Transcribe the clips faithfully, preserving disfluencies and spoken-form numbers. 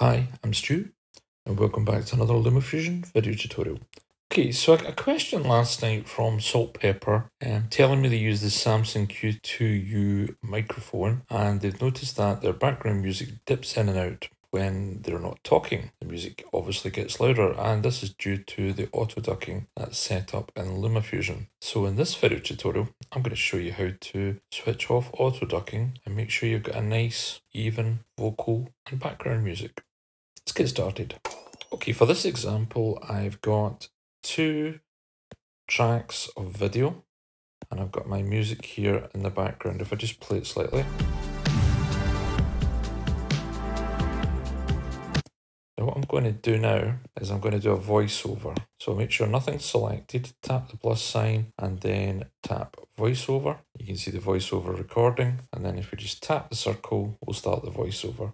Hi, I'm Stu, and welcome back to another LumaFusion video tutorial. Okay, so I got a question last night from Salt Pepper um, telling me they use the Samsung Q two U microphone, and they've noticed that their background music dips in and out when they're not talking. The music obviously gets louder, and this is due to the auto ducking that's set up in LumaFusion. So in this video tutorial, I'm going to show you how to switch off auto ducking and make sure you've got a nice, even vocal and background music. Let's get started. Okay, for this example, I've got two tracks of video and I've got my music here in the background. If I just play it slightly. Now what I'm going to do now is I'm going to do a voiceover. So make sure nothing's selected, tap the plus sign and then tap voiceover. You can see the voiceover recording, and then if we just tap the circle, we'll start the voiceover.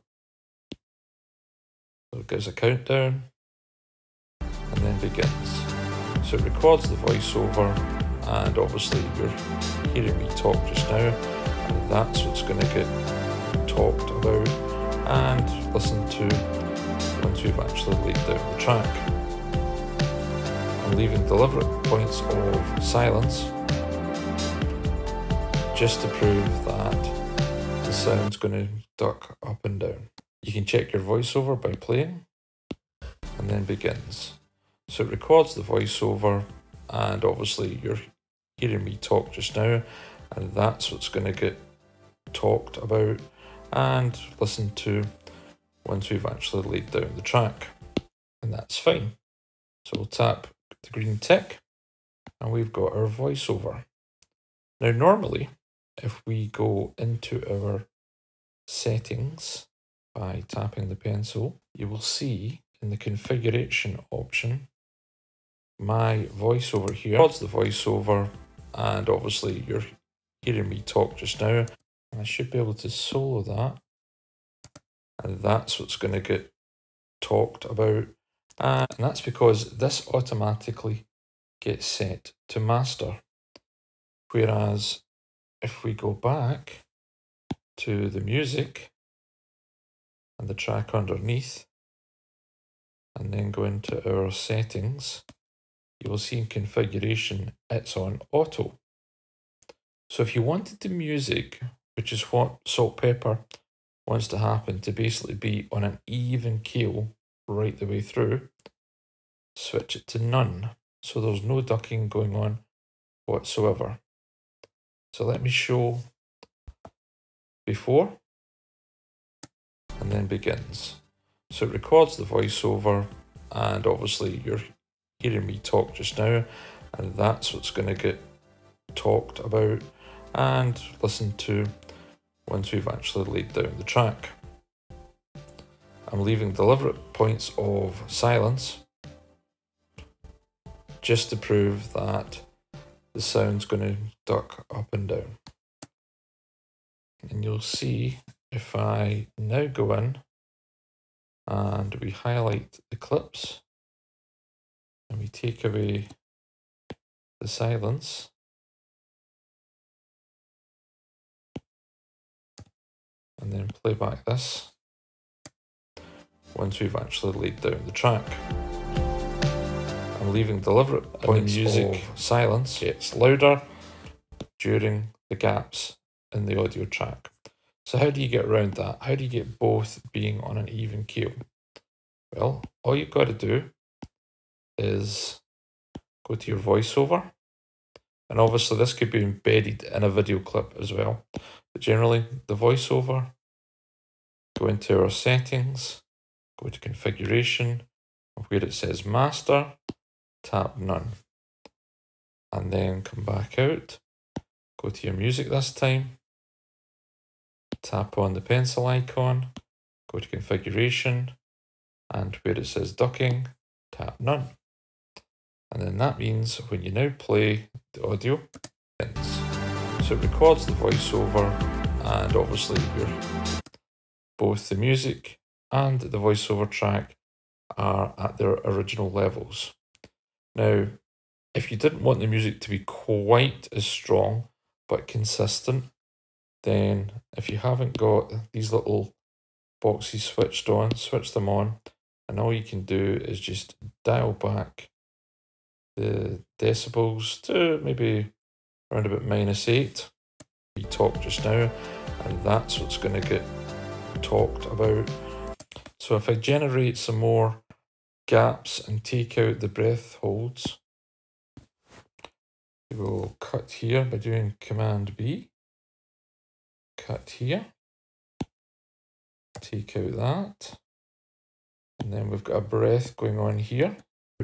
So it gives a countdown and then begins. So it records the voiceover, and obviously you're hearing me talk just now, and that's what's going to get talked about and listened to once we've actually laid down the track. I'm leaving deliberate points of silence just to prove that the sound's going to duck up and down. You can check your voiceover by playing, and then begins. So it records the voiceover, and obviously you're hearing me talk just now, and that's what's going to get talked about and listened to once we've actually laid down the track. And that's fine. So we'll tap the green tick, and we've got our voiceover. Now normally, if we go into our settings by tapping the pencil, you will see in the configuration option my voiceover here. Records the voiceover, and obviously you're hearing me talk just now, and I should be able to solo that, and that's what's going to get talked about, and that's because this automatically gets set to master. Whereas if we go back to the music and the track underneath, and then go into our settings, you will see in configuration it's on auto. So if you wanted the music, which is what Salt Pepper wants to happen, to basically be on an even keel right the way through, switch it to none. So there's no ducking going on whatsoever. So let me show before, and then begins. So it records the voiceover, and obviously you're hearing me talk just now, and that's what's going to get talked about and listened to once we've actually laid down the track. I'm leaving deliberate points of silence just to prove that the sound's going to duck up and down. And you'll see if I now go in and we highlight the clips and we take away the silence, and then play back this once we've actually laid down the track. I'm leaving deliberate points music of silence gets louder during the gaps in the audio track. So how do you get around that? How do you get both being on an even keel? Well, all you've got to do is go to your voiceover, and obviously this could be embedded in a video clip as well, but generally the voiceover, go into our settings, go to configuration, where it says master, tap none, and then come back out, go to your music this time, tap on the pencil icon, go to configuration, and where it says ducking, tap none. And then that means when you now play the audio, ends. So it records the voiceover, and obviously you're, both the music and the voiceover track are at their original levels. Now, if you didn't want the music to be quite as strong but consistent, then if you haven't got these little boxes switched on, switch them on, and all you can do is just dial back the decibels to maybe around about minus eight. We talked just now, and that's what's going to get talked about. So if I generate some more gaps and take out the breath holds, we will cut here by doing Command B, cut here, take out that, and then we've got a breath going on here.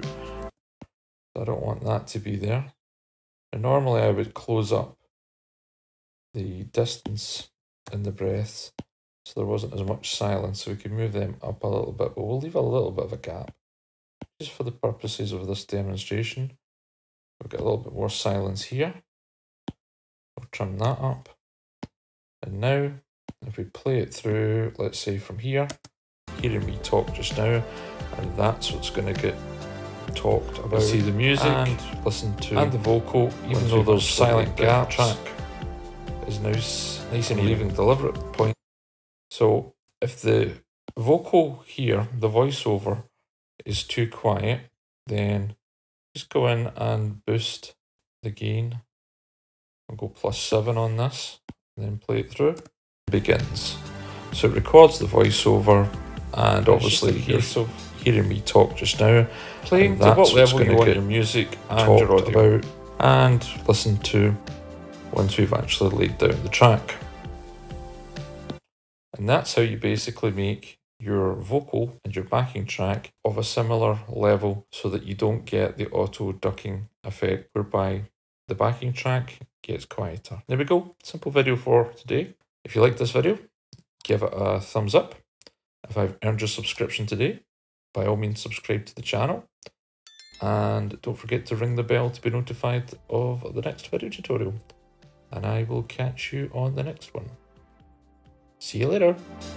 I don't want that to be there. And normally I would close up the distance in the breaths so there wasn't as much silence, so we can move them up a little bit, but we'll leave a little bit of a gap just for the purposes of this demonstration. We've got a little bit more silence here. We'll trim that up. And now, if we play it through, let's say from here, hearing me talk just now, and that's what's going to get talked about. See the music and listen to and the vocal, even though there's silent gaps. Track is now nice and even deliberate point. So if the vocal here, the voiceover, is too quiet, then just go in and boost the gain. I'll go plus seven on this, and then play it through. It begins. So it records the voiceover, and obviously here's hearing me talk just now, playing to what level you want your music and your audio about, and listen to once we've actually laid down the track. And that's how you basically make your vocal and your backing track of a similar level so that you don't get the auto ducking effect whereby the backing track gets quieter. There we go, simple video for today. If you like this video, give it a thumbs up. If I've earned your subscription today, by all means subscribe to the channel. And don't forget to ring the bell to be notified of the next video tutorial. And I will catch you on the next one. See you later.